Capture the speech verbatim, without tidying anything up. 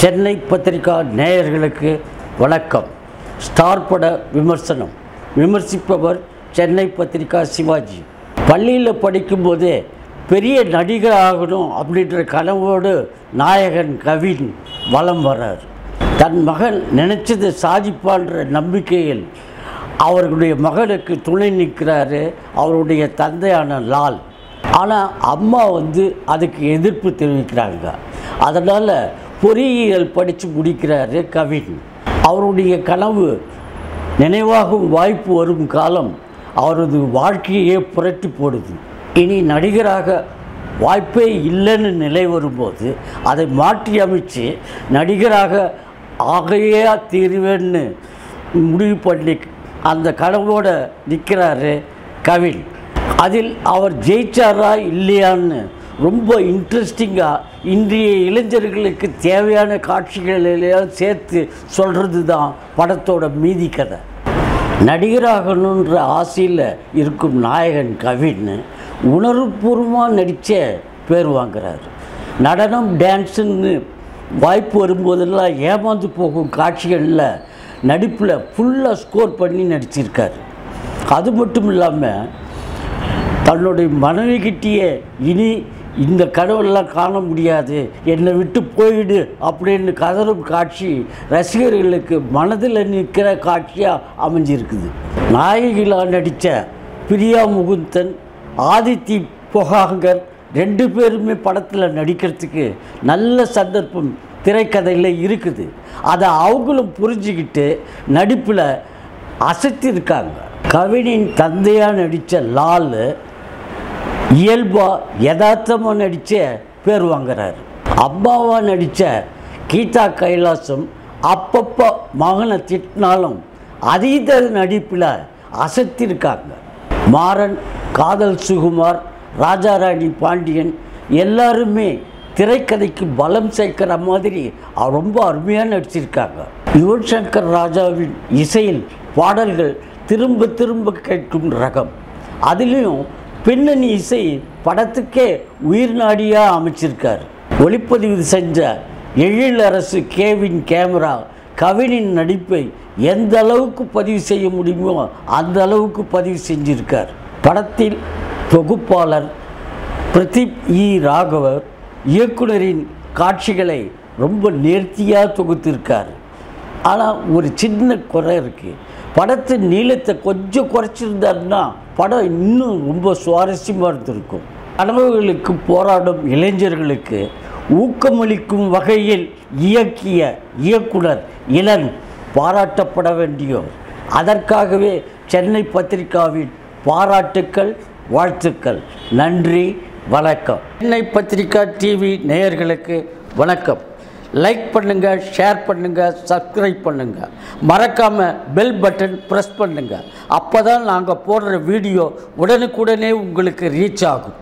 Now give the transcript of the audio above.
சென்னை பத்திரிகா நேயர்களுக்கு வணக்கம். ஸ்டார் பட விமர்சனம் விமர்சிப்பவர் சென்னை பத்திரிகா சிவாஜி. பள்ளியில் படிக்கும்போதே பெரிய நடிகர் ஆகணும் அப்படின்ற கனவோடு நாயகன் கவின் வலம் வர்றார். தன் மகன் நினைச்சதை சாதிப்பான்ற நம்பிக்கையில் அவர்களுடைய மகனுக்கு துணை நிற்கிறாரு அவருடைய தந்தையான லால். ஆனால் அம்மா வந்து அதுக்கு எதிர்ப்பு தெரிவிக்கிறாங்க. அதனால் பொறியியல் படித்து முடிக்கிறாரு கவின். அவருடைய கனவு நினைவாகும் வாய்ப்பு வரும் காலம் அவரது வாழ்க்கையே புரட்டி போடுது. இனி நடிகராக வாய்ப்பே இல்லைன்னு நிலை வரும்போது அதை மாற்றி அமைச்சு நடிகராக ஆகையே தீர்வேன்னு முடிவு பண்ணி அந்த கனவோடு நிற்கிறாரு கவின். அதில் அவர் ஜெயிச்சாரா இல்லையான்னு ரொம்ப இன்ட்ரெஸ்டிங்காக இன்றைய இளைஞர்களுக்கு தேவையான காட்சிகளெல்லாம் சேர்த்து சொல்கிறது தான் படத்தோட மீதி கதை. நடிகராகணுன்ற ஆசையில் இருக்கும் நாயகன் கவின் உணர்வுபூர்வமாக நடித்த பேர் வாங்குறாரு. நடனம் டான்ஸுன்னு வாய்ப்பு வரும்போதெல்லாம் ஏமாந்து போகும் காட்சிகளில் நடிப்பில் ஃபுல்லாக ஸ்கோர் பண்ணி நடிச்சிருக்காரு. அது மட்டும் இல்லாமல் தன்னுடைய மனைவிக்கிட்டேயே இனி இந்த கனவெல்லாம் காண முடியாது, என்னை விட்டு போயிடு அப்படின்னு கதறும் காட்சி ரசிகர்களுக்கு மனதில் நிற்கிற காட்சியாக அமைஞ்சிருக்குது. நாயகிலாக நடித்த பிரியா முகுந்தன், ஆதித்தி பொகாங்கர் ரெண்டு பேருமே படத்தில் நடிக்கிறதுக்கு நல்ல சந்தர்ப்பம் திரைக்கதையில் இருக்குது. அதை அவங்களும் புரிஞ்சுக்கிட்டு நடிப்பில் அசைத்திருக்காங்க. கவினின் தந்தையாக நடித்த லால் இயல்பாக யதார்த்தமாக நடித்த பேர் வாங்குறாரு. அம்மாவாக நடித்த கீதா கைலாசம் அப்பப்போ மகனை திட்டினாலும் அதீத நடிப்பில் அசத்திருக்காங்க. மாறன், காதல் சுகுமார், ராஜாராணி பாண்டியன் எல்லாருமே திரைக்கதைக்கு பலம் சேர்க்கிற மாதிரி ரொம்ப அருமையாக நடிச்சிருக்காங்க. யுவன் சங்கர் ராஜாவின் இசையில் பாடல்கள் திரும்ப திரும்ப கேட்கும் ரகம். அதுலேயும் பின்னணி இசை படத்துக்கே உயிர் நாடியாக அமைச்சிருக்கார். ஒளிப்பதிவு செஞ்ச எழிலரசு கேவின் கேமரா கவினின் நடிப்பை எந்த அளவுக்கு பதிவு செய்ய முடியுமோ அந்த அளவுக்கு பதிவு செஞ்சிருக்கார். படத்தில் தொகுப்பாளர் பிரதீப் இ ராகவர் இயக்குனரின் காட்சிகளை ரொம்ப நேர்த்தியாக தொகுத்திருக்கார். ஆனால் ஒரு சின்ன குறை இருக்குது. படத்தின் நீளத்தை கொஞ்சம் குறைச்சிருந்தாருன்னா படம் இன்னும் ரொம்ப சுவாரஸ்யமாக இருந்திருக்கும். கனவுகளுக்கு போராடும் இளைஞர்களுக்கு ஊக்கமளிக்கும் வகையில் இயக்கிய இயக்குனர் இளன் பாராட்டப்பட வேண்டியோர். அதற்காகவே சென்னை பத்திரிகாவின் பாராட்டுக்கள், வாழ்த்துக்கள். நன்றி, வணக்கம். சென்னை பத்திரிகா டிவி நேயர்களுக்கு வணக்கம். லைக் பண்ணுங்கள், ஷேர் பண்ணுங்கள், சப்ஸ்கிரைப் பண்ணுங்கள். மறக்காமல் பெல் பட்டன் ப்ரெஸ் பண்ணுங்கள். அப்போ தான் நாங்கள் போடுற வீடியோ உடனுக்குடனே உங்களுக்கு ரீச் ஆகும்.